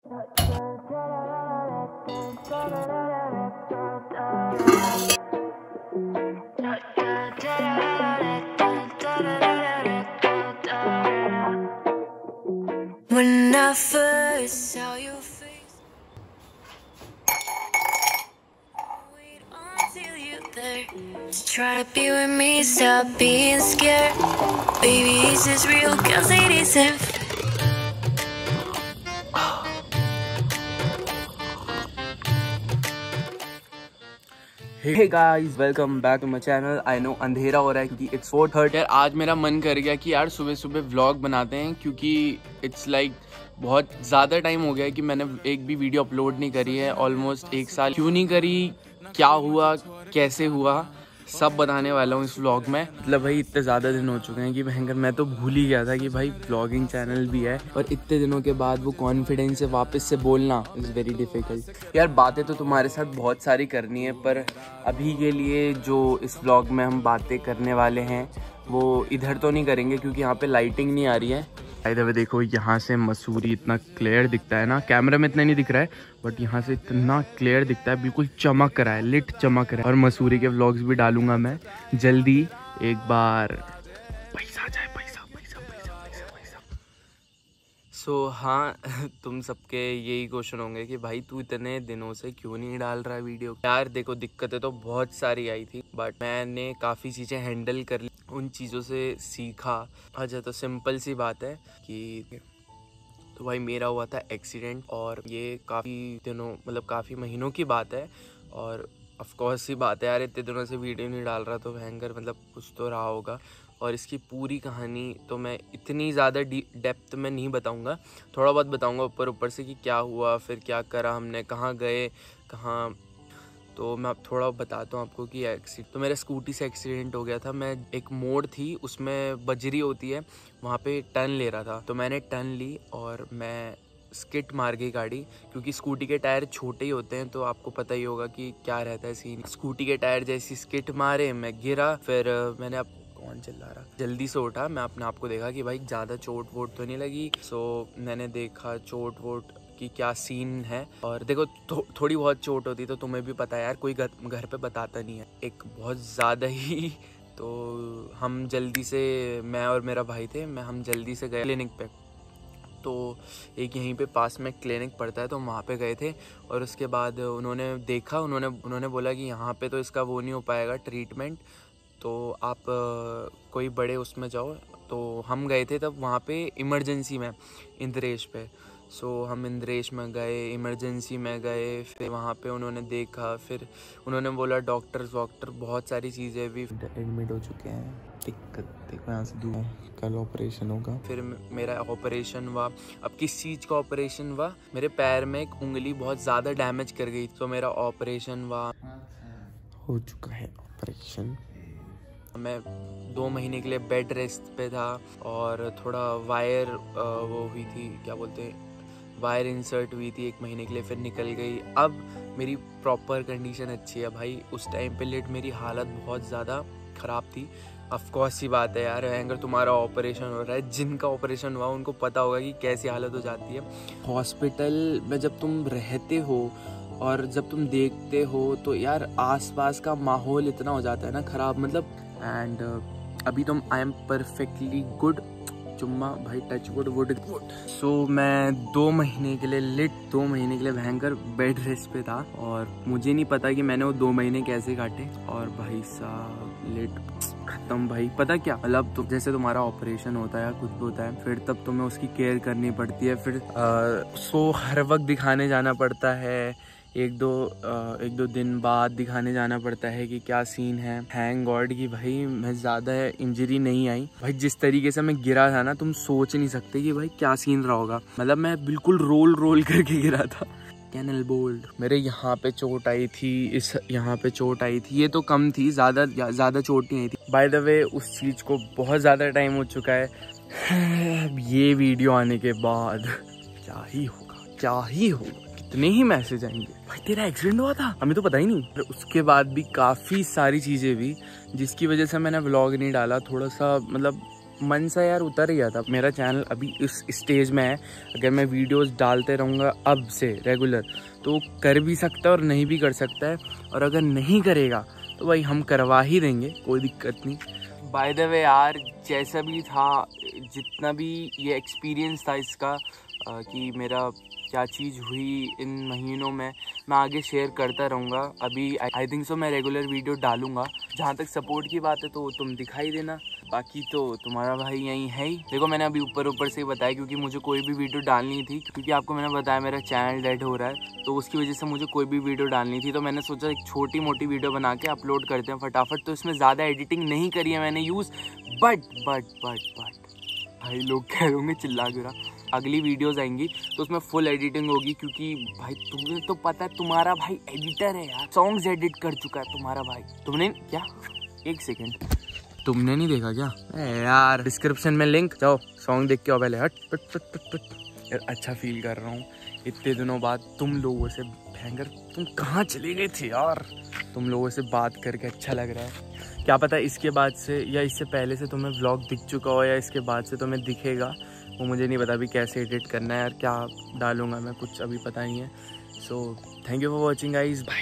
When I first saw your face, wait until you're there. Just try to be with me, stop being scared. Baby, is this real? 'Cause it isn't. Hey guys, welcome back to my channel. I know अंधेरा हो रहा है क्योंकि it's 4:30। यार आज मेरा मन कर गया कि यार सुबह सुबह व्लॉग बनाते हैं, क्योंकि it's like बहुत ज़्यादा टाइम हो गया है कि मैंने एक भी वीडियो अपलोड नहीं करी है। ऑलमोस्ट 1 साल क्यों नहीं करी, क्या हुआ, कैसे हुआ, सब बताने वाला हूँ इस व्लॉग में। मतलब भाई इतने ज़्यादा दिन हो चुके हैं कि भयंकर मैं तो भूल ही गया था कि भाई व्लॉगिंग चैनल भी है, और इतने दिनों के बाद वो कॉन्फिडेंस से वापस से बोलना इज़ वेरी डिफ़िकल्ट। यार बातें तो तुम्हारे साथ बहुत सारी करनी है, पर अभी के लिए जो इस व्लॉग में हम बातें करने वाले हैं वो इधर तो नहीं करेंगे क्योंकि यहाँ पे लाइटिंग नहीं आ रही है। इधर देखो, यहाँ से मसूरी इतना क्लियर दिखता है ना, कैमरा में इतना नहीं दिख रहा है बट यहाँ से इतना क्लियर दिखता है, बिल्कुल चमक रहा है, लिट चमक रहा है। और मसूरी के व्लॉग्स भी डालूंगा मैं जल्दी, एक बार पैसा आ जाए, पैसा पैसा पैसा पैसा पैसा। सो हाँ, तुम सबके यही क्वेश्चन होंगे कि भाई तू इतने दिनों से क्यों नहीं डाल रहा वीडियो। यार देखो, दिक्कतें तो बहुत सारी आई थी बट मैंने काफ़ी चीज़ें हैंडल कर ली, उन चीज़ों से सीखा। अच्छा, तो सिंपल सी बात है कि तो भाई मेरा हुआ था एक्सीडेंट, और ये काफ़ी दिनों मतलब काफ़ी महीनों की बात है। और ऑफ कोर्स सी बात है यार, इतने दिनों से वीडियो नहीं डाल रहा तो भयंकर मतलब कुछ तो रहा होगा। और इसकी पूरी कहानी तो मैं इतनी ज़्यादा डेप्थ में नहीं बताऊंगा, थोड़ा बहुत बताऊंगा ऊपर ऊपर से कि क्या हुआ, फिर क्या करा हमने, कहाँ गए, कहाँ। तो मैं अब थोड़ा बताता हूँ आपको कि तो मेरा स्कूटी से एक्सीडेंट हो गया था। मैं एक मोड़ थी, उसमें बजरी होती है, वहाँ पे टर्न ले रहा था, तो मैंने टर्न ली और मैं स्किट मार गई गाड़ी, क्योंकि स्कूटी के टायर छोटे ही होते हैं तो आपको पता ही होगा कि क्या रहता है सीन। स्कूटी के टायर जैसी स्किट मारे, मैं गिरा, फिर मैंने अब कौन चिल्ला रहा, जल्दी से उठा, मैं अपने आप को देखा कि भाई ज़्यादा चोट वोट तो नहीं लगी। सो मैंने देखा चोट वोट कि क्या सीन है। और देखो थोड़ी बहुत चोट होती तो तुम्हें भी पता है यार, कोई घर पे बताता नहीं है, एक बहुत ज़्यादा ही। तो हम जल्दी से, मैं और मेरा भाई थे, हम जल्दी से गए क्लिनिक पे। तो एक यहीं पे पास में क्लिनिक पड़ता है, तो वहाँ पे गए थे। और उसके बाद उन्होंने देखा, उन्होंने बोला कि यहाँ पे तो इसका वो नहीं हो पाएगा ट्रीटमेंट, तो आप कोई बड़े उसमें जाओ। तो हम गए थे तब वहाँ पे इमरजेंसी में, इंद्रेश पे। सो हम इंद्रेश में गए, इमरजेंसी में गए, फिर वहाँ पे उन्होंने देखा, फिर उन्होंने बोला डॉक्टर बहुत सारी चीज़ें भी एडमिट हो चुके हैं, दिक्कत देखो यहाँ से दूर, कल ऑपरेशन होगा। फिर मेरा ऑपरेशन हुआ। अब किस चीज़ का ऑपरेशन हुआ, मेरे पैर में एक उंगली बहुत ज़्यादा डैमेज कर गई, तो मेरा ऑपरेशन हुआ, हो चुका है ऑपरेशन। मैं 2 महीने के लिए बेड रेस्ट पे था, और थोड़ा वायर वो हुई थी, क्या बोलते हैं, वायर इंसर्ट हुई थी 1 महीने के लिए, फिर निकल गई। अब मेरी प्रॉपर कंडीशन अच्छी है भाई। उस टाइम पे लेट मेरी हालत बहुत ज़्यादा ख़राब थी। ऑफ कोर्स सी बात है यार, अगर तुम्हारा ऑपरेशन हो रहा है, जिनका ऑपरेशन हुआ उनको पता होगा कि कैसी हालत हो जाती है। हॉस्पिटल में जब तुम रहते हो और जब तुम देखते हो तो यार आसपास का माहौल इतना हो जाता है ना ख़राब, मतलब। एंड अभी तो आई एम परफेक्टली गुड, चुम्मा भाई, touch wood wood good. So मैं 2 महीने के लिए भयंकर बेड रेस्ट पे था, और मुझे नहीं पता कि मैंने वो 2 महीने कैसे काटे। और भाई साहब लेट खत्म भाई। पता क्या मतलब, तो जैसे तुम्हारा ऑपरेशन होता है या कुछ भी होता है, फिर तब तुम्हें उसकी केयर करनी पड़ती है, फिर सो हर वक्त दिखाने जाना पड़ता है, एक दो दिन बाद दिखाने जाना पड़ता है कि क्या सीन है। थैंक गॉड कि भाई मैं ज़्यादा इंजरी नहीं आई भाई। जिस तरीके से मैं गिरा था ना, तुम सोच नहीं सकते कि भाई क्या सीन रहा होगा। मतलब मैं बिल्कुल रोल करके गिरा था, कैनल बोल्ड। मेरे यहाँ पे चोट आई थी, यहाँ पे चोट आई थी, ये तो कम थी, ज़्यादा चोट नहीं आई थी। बाय द वे उस चीज़ को बहुत ज़्यादा टाइम हो चुका है। ये वीडियो आने के बाद क्या ही होगा, कितने ही मैसेज आएंगे, भाई तेरा एक्सीडेंट हुआ था, हमें तो पता ही नहीं। उसके बाद भी काफ़ी सारी चीज़ें भी जिसकी वजह से मैंने व्लॉग नहीं डाला, थोड़ा सा मतलब मन सा यार उतर गया था। मेरा चैनल अभी इस स्टेज में है, अगर मैं वीडियोस डालते रहूँगा अब से रेगुलर तो कर भी सकता है और नहीं भी कर सकता है, और अगर नहीं करेगा तो भाई हम करवा ही देंगे, कोई दिक्कत नहीं। बाय द वे यार, जैसा भी था, जितना भी ये एक्सपीरियंस था इसका कि मेरा क्या चीज़ हुई इन महीनों में, मैं आगे शेयर करता रहूँगा। अभी आई थिंक सो मैं रेगुलर वीडियो डालूँगा। जहाँ तक सपोर्ट की बात है तो तुम दिखाई देना, बाकी तो तुम्हारा भाई यहीं है ही। देखो मैंने अभी ऊपर से ही बताया क्योंकि मुझे कोई भी वीडियो डालनी थी, क्योंकि आपको मैंने बताया मेरा चैनल डेड हो रहा है, तो उसकी वजह से मुझे कोई भी वीडियो डालनी थी। तो मैंने सोचा एक छोटी मोटी वीडियो बना के अपलोड करते हैं फटाफट। तो इसमें ज़्यादा एडिटिंग नहीं करी है मैंने यूज़, बट भाई लोग कह रहे होंगे चिल्ला क्यों रहा। अगली वीडियोस आएंगी तो उसमें फुल एडिटिंग होगी, क्योंकि भाई तुम्हें तो पता है तुम्हारा भाई एडिटर है यार, सॉन्ग्स एडिट कर चुका है तुम्हारा भाई। तुमने क्या, एक सेकेंड, तुमने नहीं देखा क्या? यार डिस्क्रिप्शन में लिंक, जाओ सॉन्ग देख के आओ पहले। हट पट पट पट पट। यार अच्छा फील कर रहा हूँ इतने दिनों बाद तुम लोगों से। भयंकर, तुम कहाँ चले गए थे यार? तुम लोगों से बात करके अच्छा लग रहा है। क्या पता इसके बाद से या इससे पहले से तुम्हें व्लॉग दिख चुका हो, या इसके बाद से तुम्हें दिखेगा, वो मुझे नहीं पता अभी कैसे एडिट करना है यार, क्या डालूंगा मैं कुछ अभी पता नहीं है। So thank you for watching guys, bye.